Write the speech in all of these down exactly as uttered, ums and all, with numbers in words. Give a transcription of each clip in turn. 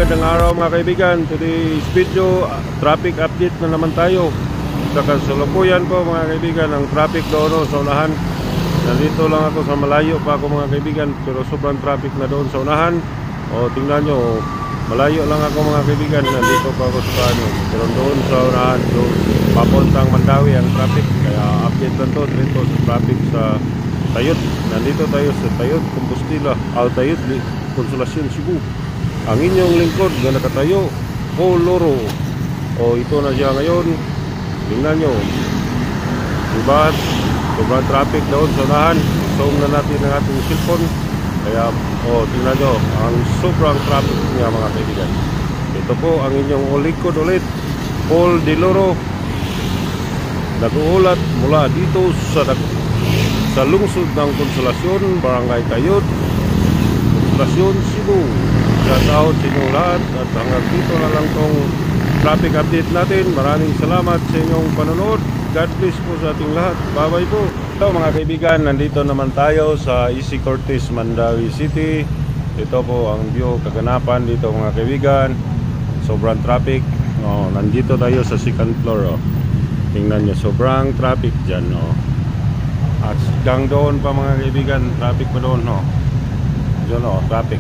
magandang araw mga kaibigan. Today's video, traffic update na naman tayo. Sa kasalukuyan po mga kaibigan, ang traffic doon sa unahan. Nandito lang ako sa malayo pa ako mga kaibigan, pero sobrang traffic na doon sa unahan. O tingnan nyo, malayo lang ako mga kaibigan, nandito pa ako sa ano. Pero doon sa unahan, doon papuntang Mandawi ang traffic. Kaya update lang to dito sa traffic sa Tayud. Nandito tayo sa Tayud, Compostela, Al Tayud, Consolacion, Cebu. Ang inyong lingkod na nakatayo, Paul Loro. O ito na siya ngayon. Tingnan nyo, diba? Sobrang traffic doon sa unahan. Zoom na natin ang ating cellphone. Kaya, o tingnan nyo, ang sobrang traffic niya mga kaibigan. Ito po ang inyong lingkod ulit, Paul De Loro. Nag-uulat mula dito sa sa lungsod ng Consolacion, Barangay Tayud, Consolacion, Cebu. Shout out sa inyong lahat at hanggang dito na lang tong traffic update natin. Maraming salamat sa inyong panonood. God bless po sa ating lahat. Bye bye po. Ito mga kaibigan, nandito naman tayo sa E C Cortez, Mandawi City. Ito po ang view kaganapan dito mga kaibigan. Sobrang traffic. Oh, nandito tayo sa second floor. Oh. Tingnan nyo, sobrang traffic dyan. Oh. At hanggang doon pa mga kaibigan, traffic pa doon. Oh. Diyan oh, traffic.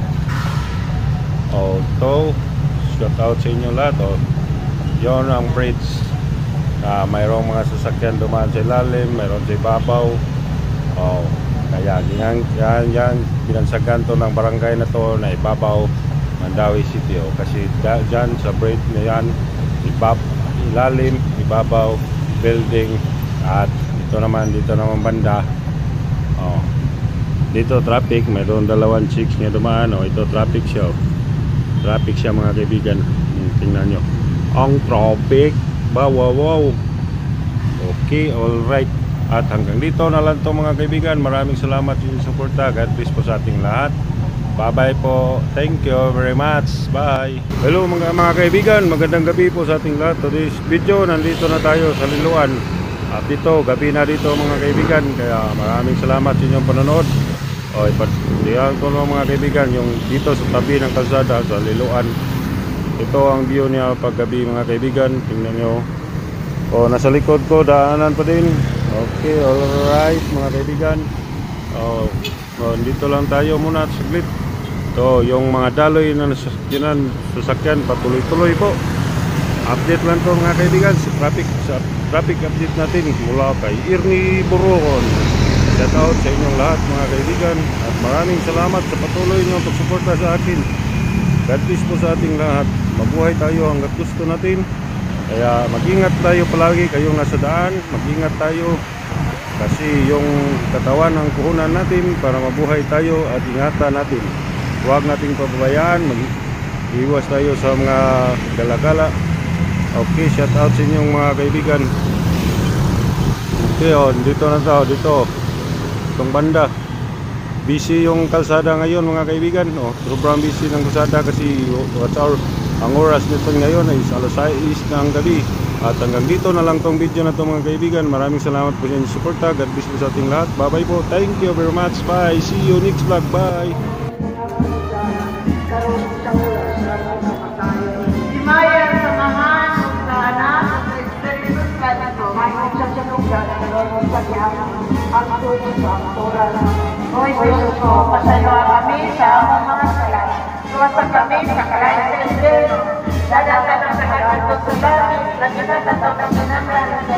Oh, to shout out sa inyo lahat. Oh, yon ang bridge. Ah, mayroong mga sasakyan dumaan sa ilalim, mayroon sa ibabaw. Oh, kaya yan, yan, yan binansagan to ng barangay na to na ibabaw, Mandawi City. Oh, kasi dyan sa bridge na yan, ibab, ilalim, ibabaw, building. At ito naman, dito naman banda. Oh, dito traffic, mayroon dalawang chicks nga dumaan. Oh, ito traffic siya. Oh. Traffic siya mga kaibigan. Tingnan nyo ang traffic. Wow, wow, wow. Okay, alright. At hanggang dito na lang to mga kaibigan. Maraming salamat sa inyong suporta. God bless po sa ating lahat. Bye bye po. Thank you very much. Bye. Hello mga, mga kaibigan. Magandang gabi po sa ating lahat. Today's video, nandito na tayo sa Liloan. At dito, gabi na dito mga kaibigan. Kaya maraming salamat sa inyong panonood. O, ipatindihan ko ng mga kaibigan yung dito sa tabi ng kalsada sa Liloan. Ito ang view niya paggabi mga kaibigan. Tingnan nyo. O, nasa likod ko daanan pa din. Okay, alright mga kaibigan. O, o dito lang tayo muna at saglit. Ito yung mga daloy na nasasakyanan, sasakyan patuloy-tuloy po. Update lang to mga kaibigan sa traffic, sa traffic update natin mula kay Ernie Borocon. Shout out sa inyong lahat mga kaibigan. At maraming salamat sa patuloy nyo pagsuporta sa akin. God bless po sa ating lahat. Mabuhay tayo hanggat gusto natin. Kaya mag-ingat tayo palagi kayong nasa daan. Mag-ingat tayo. Kasi yung katawan ng puhunan natin para mabuhay tayo at ingatan natin. Huwag nating pababayaan. Mag-iwas tayo sa mga gala-gala. Okay, shout out sa inyong mga kaibigan. Okay, oh, dito na tayo. Dito. Itong banda. Busy yung kalsada ngayon mga kaibigan. Oh, sobrang busy ng kalsada kasi what's our, ang oras nito ngayon ay alas sais ng gabi. At hanggang dito na lang tong video na to mga kaibigan. Maraming salamat po sa inyong suporta. God bless po sa ating lahat. Bye bye po. Thank you very much. Bye. See you next vlog. Bye. Hoy, Diyos ko, pasalawa kami sa among mga sala. Suwasan kami sa kalahin sa Diyos. Dadaan sa kalahin sa langit. Nagkita sa pagkakinan